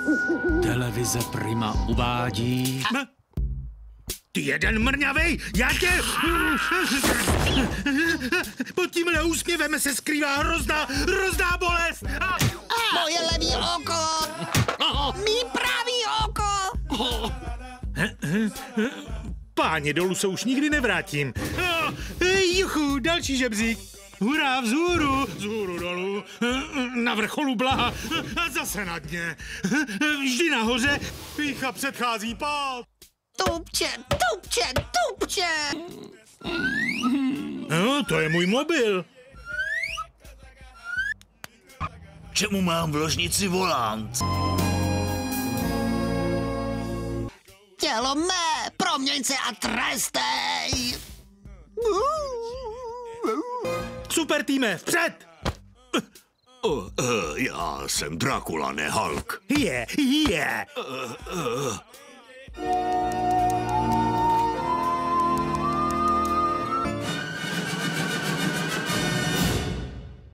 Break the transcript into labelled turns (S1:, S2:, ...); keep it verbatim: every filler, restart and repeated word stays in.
S1: Televize Prima uvádí...
S2: Ty jeden mrňavej, já tě... Pod tímhle úsměvem se skrývá hrozná, hrozná bolest. A...
S3: Moje levý oko! Mý pravý oko!
S2: Páni, dolů se už nikdy nevrátím. Juchu, další žebřík. Hurá, vzhůru, vzhůru dolů, na vrcholu blaha a zase na dně. Vždy nahoře pýcha předchází pád.
S3: Tupče, tupče, tupče!
S2: No, to je můj mobil.
S4: Čemu mám v ložnici volant?
S3: Tělo mé, proměň se a trestej!
S2: Super týme, vpřed!
S4: Uh, uh, já jsem Dracula, ne Hulk.
S2: Je, je.
S4: Uh, uh,